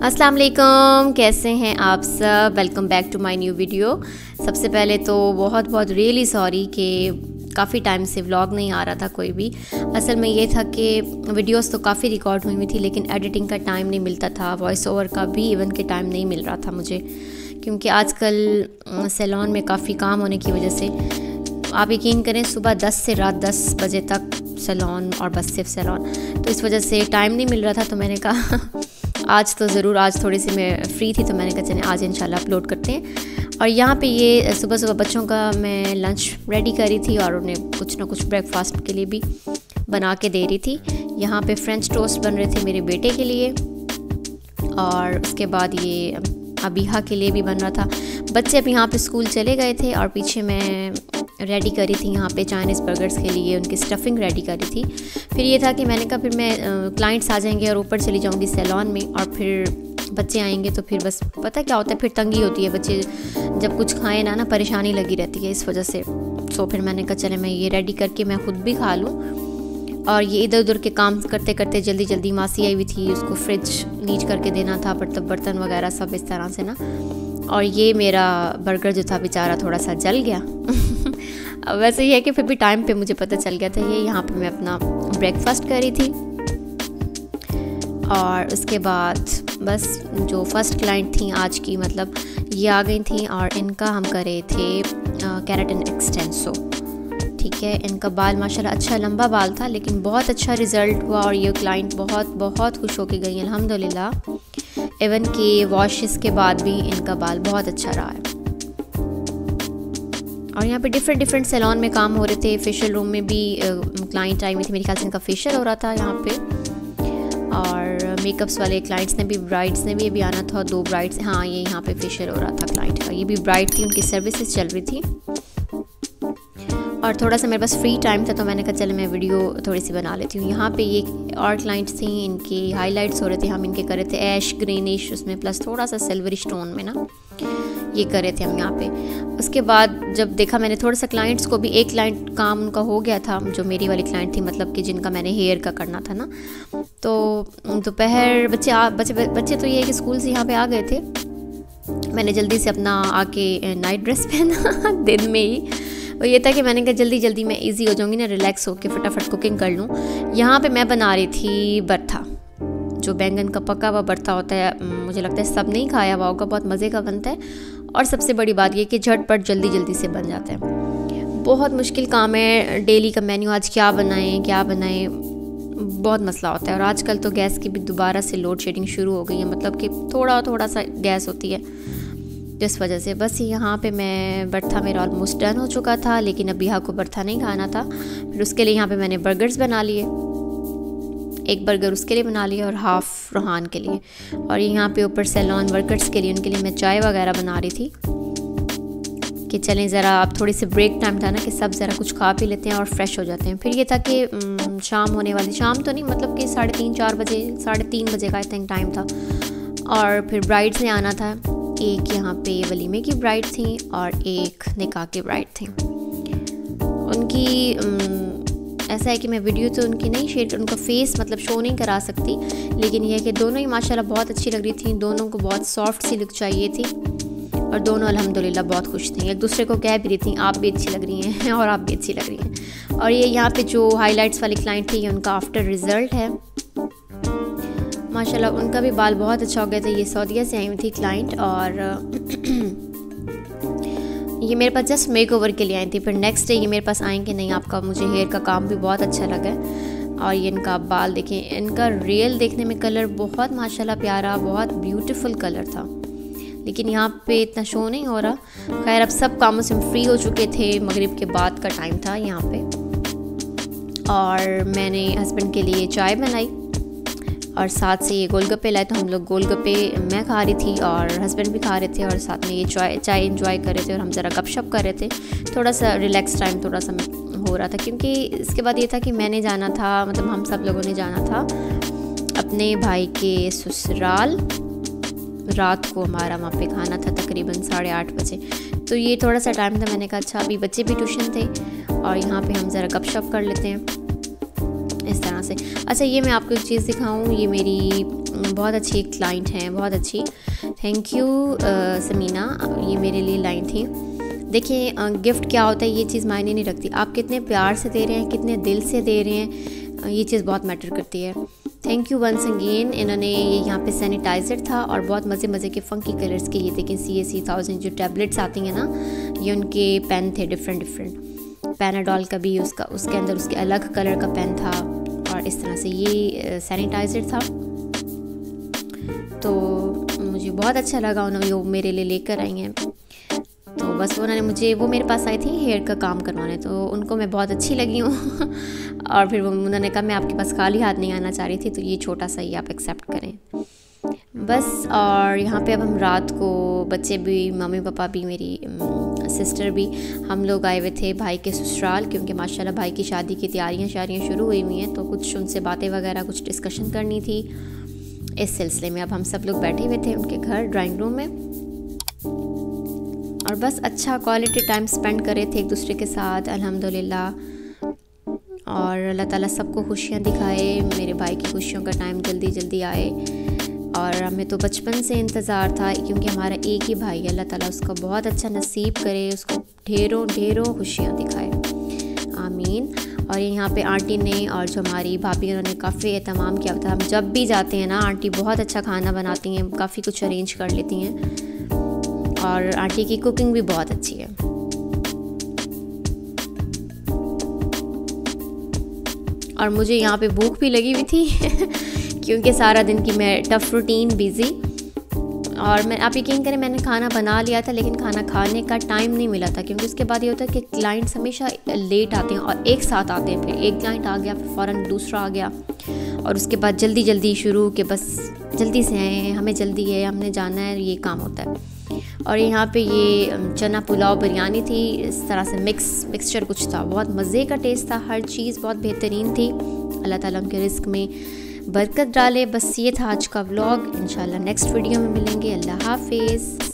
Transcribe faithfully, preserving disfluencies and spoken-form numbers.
अस्सलाम वालेकुम, कैसे हैं आप सब। Welcome back to my new video. सबसे पहले तो बहुत बहुत रियली सॉरी कि काफ़ी टाइम से व्लॉग नहीं आ रहा था कोई भी। असल में ये था कि वीडियोस तो काफ़ी रिकॉर्ड हुई हुई थी, लेकिन एडिटिंग का टाइम नहीं मिलता था, वॉइस ओवर का भी इवन के टाइम नहीं मिल रहा था मुझे, क्योंकि आजकल सैलून में काफ़ी काम होने की वजह से आप यकीन करें सुबह दस से रात दस बजे तक सैलून और बस सिर्फ सैलून, तो इस वजह से टाइम नहीं मिल रहा था। तो मैंने कहा आज तो ज़रूर, आज थोड़ी सी मैं फ्री थी तो मैंने कहा चलें आज इंशाल्लाह अपलोड करते हैं। और यहाँ पे ये सुबह सुबह बच्चों का मैं लंच रेडी कर रही थी और उन्हें कुछ ना कुछ ब्रेकफास्ट के लिए भी बना के दे रही थी। यहाँ पे फ्रेंच टोस्ट बन रहे थे मेरे बेटे के लिए और उसके बाद ये अबीहा के लिए भी बन रहा था। बच्चे अब यहाँ पे स्कूल चले गए थे और पीछे मैं रेडी करी थी यहाँ पे चाइनीज़ बर्गर्स के लिए उनकी स्टफिंग रेडी करी थी। फिर ये था कि मैंने कहा फिर मैं क्लाइंट्स आ जाएंगे और ऊपर चली जाऊँगी सैलून में और फिर बच्चे आएंगे तो फिर बस पता क्या होता है, फिर तंगी होती है, बच्चे जब कुछ खाएं ना ना परेशानी लगी रहती है इस वजह से। तो फिर मैंने कहा चले मैं ये रेडी करके मैं ख़ुद भी खा लूँ। और ये इधर उधर के काम करते करते जल्दी जल्दी मासी आई हुई थी, उसको फ्रिज नीच करके देना था, बर्तन बर्तन वगैरह सब इस तरह से ना। और ये मेरा बर्गर जो था बेचारा थोड़ा सा जल गया वैसे ही है कि फिर भी टाइम पे मुझे पता चल गया था। ये यहाँ पे मैं अपना ब्रेकफास्ट कर रही थी और उसके बाद बस जो फर्स्ट क्लाइंट थी आज की, मतलब ये आ गई थी और इनका हम कर रहे थे केराटिन एक्सटेंसो। ठीक है, इनका बाल माशाल्लाह अच्छा लंबा बाल था, लेकिन बहुत अच्छा रिज़ल्ट हुआ और ये क्लाइंट बहुत बहुत खुश होकर गई अल्हम्दुलिल्लाह। इवन कि वॉशेस के बाद भी इनका बाल बहुत अच्छा रहा है। और यहाँ पे डिफरेंट डिफरेंट सैलून में काम हो रहे थे। फेशियल रूम में भी क्लाइंट आई हुई थी, मेरे ख्याल से इनका फेशियल हो रहा था यहाँ पे। और मेकअप्स वाले क्लाइंट्स ने भी, ब्राइड्स ने भी अभी आना था, दो ब्राइड्स, हाँ ये यहाँ पे फेशियल हो रहा था क्लाइंट का। ये भी ब्राइड थी, उनकी सर्विसेज चल रही थी और थोड़ा सा मेरे पास फ्री टाइम था तो मैंने कहा चलो मैं वीडियो थोड़ी सी बना लेती हूँ। यहाँ पे ये और क्लाइंट्स थी, इनके हाइलाइट्स हो रहे थे, हम इनके कर रहे थे ऐश ग्रीनिश उसमें प्लस थोड़ा सा सिल्वरी स्टोन में ना, ये कर रहे थे हम यहाँ पे। उसके बाद जब देखा मैंने थोड़ा सा क्लाइंट्स को भी, एक क्लाइंट काम उनका हो गया था जो मेरी वाली क्लाइंट थी, मतलब कि जिनका मैंने हेयर का करना था ना। तो दोपहर बच्चे आ बच्चे बच्चे तो ये है कि स्कूल से यहाँ पे आ गए थे। मैंने जल्दी से अपना आके नाइट ड्रेस पहना दिन में ही, और ये था कि मैंने कहा जल्दी जल्दी मैं इजी हो जाऊँगी ना, रिलैक्स होकर फटाफट कुकिंग कर लूँ। यहाँ पे मैं बना रही थी बर्था, जो बैंगन का पका हुआ बर्था होता है, मुझे लगता है सब नहीं खाया हुआ होगा, बहुत मज़े का बनता है। और सबसे बड़ी बात ये कि झटपट जल्दी जल्दी से बन जाता है। बहुत मुश्किल काम है, डेली का मेन्यू आज क्या बनाएं क्या बनाएं, बहुत मसला होता है। और आजकल तो गैस की भी दोबारा से लोड शेडिंग शुरू हो गई है, मतलब कि थोड़ा थोड़ा सा गैस होती है, जिस वजह से बस यहाँ पे मैं बर्था मेरा ऑलमोस्ट डन हो चुका था, लेकिन अबीहा को बर्था नहीं खाना था। फिर उसके लिए यहाँ पे मैंने बर्गर्स बना लिए, एक बर्गर उसके लिए बना लिया और हाफ़ रोहान के लिए। और यहाँ पे ऊपर सैलून वर्कर्स के लिए, उनके लिए मैं चाय वगैरह बना रही थी कि चलें ज़रा, अब थोड़ी सी ब्रेक टाइम था ना कि सब ज़रा कुछ खा पी लेते हैं और फ्रेश हो जाते हैं। फिर ये था कि शाम होने वाली, शाम तो नहीं मतलब कि साढ़े तीन चार बजे साढ़े तीन बजे का आई थिंक टाइम था। और फिर ब्राइड्स ने आना था, एक यहाँ पे वलीमे की ब्राइड थी और एक निकाह की ब्राइड थी। उनकी ऐसा है कि मैं वीडियो तो उनकी नहीं शेयर, उनका फेस मतलब शो नहीं करा सकती, लेकिन यह है कि दोनों ही माशाल्लाह बहुत अच्छी लग रही थी, दोनों को बहुत सॉफ्ट सी लुक चाहिए थी और दोनों अल्हम्दुलिल्लाह बहुत खुश थी। एक दूसरे को कह भी रही थी आप भी अच्छी लग रही हैं और आप भी अच्छी लग रही हैं। और ये यहाँ पे जो हाइलाइट्स वाली क्लाइंट थी, ये उनका आफ्टर रिज़ल्ट है माशाल्लाह, उनका भी बाल बहुत अच्छा हो गया था। ये सऊदीया से आई हुई थी क्लाइंट और ये मेरे पास जस्ट मेक ओवर के लिए आई थी। फिर नेक्स्ट डे ये मेरे पास आएँ कि नहीं आपका मुझे हेयर का काम भी बहुत अच्छा लगा है। और ये इनका बाल देखें, इनका रियल देखने में कलर बहुत माशाल्लाह प्यारा, बहुत ब्यूटीफुल कलर था, लेकिन यहाँ पे इतना शो नहीं हो रहा। खैर अब सब कामों से हम फ्री हो चुके थे, मगरिब के बाद का टाइम था यहाँ पे। और मैंने हस्बैंड के लिए चाय बनाई और साथ से ये गोलगप्पे लाए, तो हम लोग गोलगप्पे मैं खा रही थी और हस्बैंड भी खा रहे थे और साथ में ये चाय चाय एंजॉय कर रहे थे और हम ज़रा गपशप कर रहे थे। थोड़ा सा रिलैक्स टाइम थोड़ा सा हो रहा था, क्योंकि इसके बाद ये था कि मैंने जाना था, मतलब हम सब लोगों ने जाना था अपने भाई के ससुराल। रात को हमारा वहाँ पे खाना था तकरीबन साढ़े आठ बजे, तो ये थोड़ा सा टाइम था। मैंने कहा अच्छा अभी बच्चे भी ट्यूशन थे और यहाँ पे हम ज़रा गपशप कर लेते हैं इस तरह से। अच्छा ये मैं आपको एक चीज़ दिखाऊँ, ये मेरी बहुत अच्छी एक क्लाइंट हैं, बहुत अच्छी। थैंक यू समीना, ये मेरे लिए लाइन थी। देखिए गिफ्ट क्या होता है ये चीज़ मायने नहीं रखती, आप कितने प्यार से दे रहे हैं, कितने दिल से दे रहे हैं, ये चीज़ बहुत मैटर करती है। Thank you once again. इन्होंने ये यहाँ पे सैनिटाइज़र था और बहुत मज़े मज़े के फ़ंकी कलर्स के, ये देखें सी ए सी थाउजेंड जो टैबलेट्स आती हैं ना, ये उनके पेन थे डिफरेंट डिफरेंट। पैनाडॉल का भी उसका उसके अंदर उसके अलग कलर का पेन था और इस तरह से ये सैनिटाइज़र था। तो मुझे बहुत अच्छा लगा, उन्होंने वो मेरे लिए लेकर आई हैं। तो बस उन्होंने मुझे, वो मेरे पास आई थी हेयर का काम करवाने, तो उनको मैं बहुत अच्छी लगी हूँ और फिर वो उन्होंने कहा मैं आपके पास खाली हाथ नहीं आना चाह रही थी, तो ये छोटा सा ही आप एक्सेप्ट करें बस। और यहाँ पे अब हम रात को, बच्चे भी, मम्मी पापा भी, मेरी सिस्टर भी, हम लोग आए हुए थे भाई के ससुराल, क्योंकि माशाल्लाह भाई की शादी की तैयारियाँ शादियाँ शुरू हुई हुई हैं, तो कुछ उनसे बातें वगैरह कुछ डिस्कशन करनी थी। इस सिलसिले में अब हम सब लोग बैठे हुए थे उनके घर ड्राइंग रूम में और बस अच्छा क्वालिटी टाइम स्पेंड कर रहे थे एक दूसरे के साथ अल्हम्दुलिल्लाह। और अल्लाह ताला सबको खुशियाँ दिखाए, मेरे भाई की खुशियों का टाइम जल्दी जल्दी आए। और हमें तो बचपन से इंतज़ार था, क्योंकि हमारा एक ही भाई है, अल्लाह ताला उसका बहुत अच्छा नसीब करे, उसको ढेरों ढेरों खुशियाँ दिखाए, आमीन। और यहाँ पे आंटी ने और जो हमारी भाभी, उन्होंने काफ़ी एहतमाम किया था। हम जब भी जाते हैं ना, आंटी बहुत अच्छा खाना बनाती हैं, काफ़ी कुछ अरेंज कर लेती हैं और आंटी की कुकिंग भी बहुत अच्छी है। और मुझे यहाँ पे भूख भी लगी हुई थी क्योंकि सारा दिन की मैं टफ़ रूटीन बिज़ी, और मैं, आप यकीन करें, मैंने खाना बना लिया था लेकिन खाना खाने का टाइम नहीं मिला था, क्योंकि उसके बाद ये होता है कि क्लाइंट्स हमेशा लेट आते हैं और एक साथ आते हैं। फिर एक क्लाइंट आ गया, फिर फ़ौरन दूसरा आ गया, और उसके बाद जल्दी जल्दी शुरू कि बस जल्दी से आए, हमें जल्दी है, हमने जाना है, ये काम होता है। और यहाँ पे ये चना पुलाव बिरयानी थी, इस तरह से मिक्स मिक्सचर कुछ था, बहुत मज़े का टेस्ट था, हर चीज़ बहुत बेहतरीन थी। अल्लाह ताला उनके रिस्क में बरकत डाले। बस ये था आज का व्लॉग, इंशाल्लाह नेक्स्ट वीडियो में मिलेंगे। अल्लाह हाफिज़।